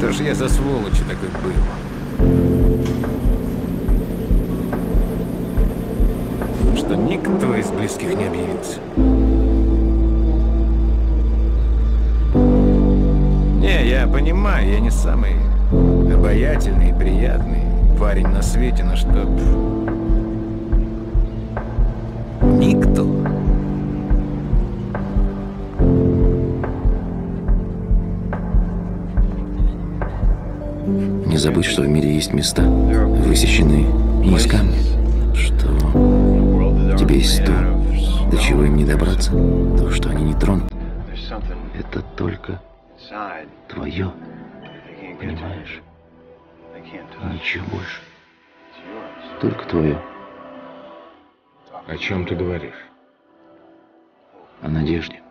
Что ж я за сволочь такой был? Что никто из близких не объявился. Не, я понимаю, я не самый обаятельный и приятный парень на свете, но чтоб... Никто. Не забудь, что в мире есть места, высеченные не из камня, что тебе есть то, до чего им не добраться, то, что они не тронут. Это только твое, понимаешь? Ничего больше. Только твое. О чем ты говоришь? О надежде.